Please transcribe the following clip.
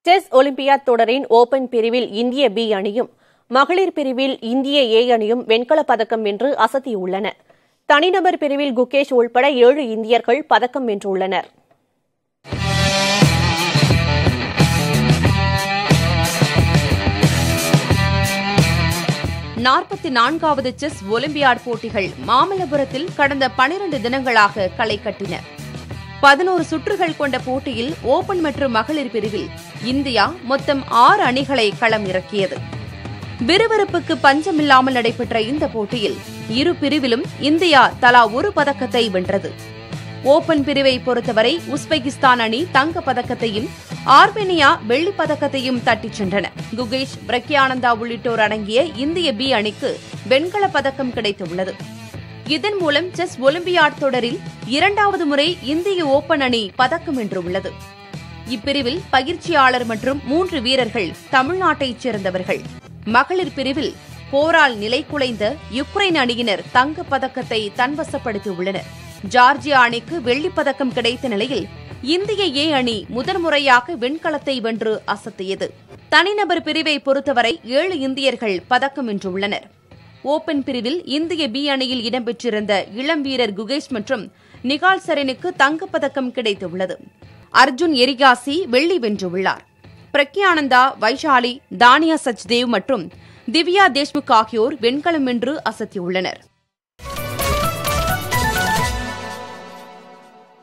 Chess olympiad தொடரின் open பிரிவில் இந்திய பி அணியும் மகளிர் பிரிவில் இந்திய ஏ அணியும் வெண்கலப் பதக்கம் வென்று அசத்தியுள்ளன. தனிநபர் பிரிவில் குகேஷ் உள்பட 7 இந்தியர்கள் பதக்கம் வென்றுள்ளனர். நான்காவது செஸ் ஒலிம்பியாட் போட்டிகள் மாமல்லபுரத்தில் கடந்த 12 தினங்களாக களை கட்டின. 11 சுற்றுகள் கொண்ட போட்டியில் ஓபன் மற்றும் மகளிர் பிரிவில் இந்தியா மொத்தம் 6 அணிகளை களம் இறக்கியது. விறுவிறுப்புக்கு பஞ்சமில்லாமல் நடைபெற்ற இந்த போட்டியில் இரு பிரிவிலும் இந்தியா தலா ஒரு பதக்கத்தை வென்றது. ஓபன் பிரிவை பொறுத்தவரை உஸ்பெகிஸ்தான் அணி தங்கப் பதக்கத்தையும் ஆர்மேனியா வெள்ளிப் பதக்கத்தையும் தட்டிச் சென்றன. குகேஷ், பிரக்யானந்தா உள்ளிட்டோர் அடங்கிய இந்திய பி அணிக்கு வெண்கலப் பதக்கம் கிடைத்துள்ளது. இதன் மூலம் செஸ் ஒலிம்பியாட் தொடரில் 2வது முறை இந்திய ஓபன் அணி பதக்கம் வென்றுள்ளது. இப்பிரிவில் பயிற்சியாளர் மற்றும் 3 வீரர்கள் தமிழ்நாட்டைச் சேர்ந்தவர்கள். மகளிர் பிரிவில் போரால் நிலைகுலைந்த யுக்ரைன் அணியினர் தங்கப் பதக்கத்தை தன்வசப்படுத்தியுள்ளனர். ஜார்ஜியா அணிக்கு வெள்ளிப் பதக்கம் கிடைத்த நிலையில் இந்திய ஏ அணி முதன்முறையாக வெண்கலத்தை வென்று அசத்தியது. தனிநபர் பிரிவை பொறுத்தவரை 7 இந்தியர்கள் பதக்கம் வென்றுள்ளனர். ஓபன் பிரிவில் இந்திய பி அணியில் இடம்பெற்றிருந்த இளம் வீரர் குகேஷ் மற்றும் நிகால் சரீனுக்கு தங்கப்பதக்கம் கிடைத்துள்ளது. அர்ஜுன் எரிகாசி வெள்ளி வென்றுள்ளார். பிரக்யானந்தா, வைஷாலி, தானியா சச்தேவ் மற்றும் திவ்யா தேஷ்முக் ஆகியோர் வெண்கலம் வென்று அசத்தியுள்ளனர்.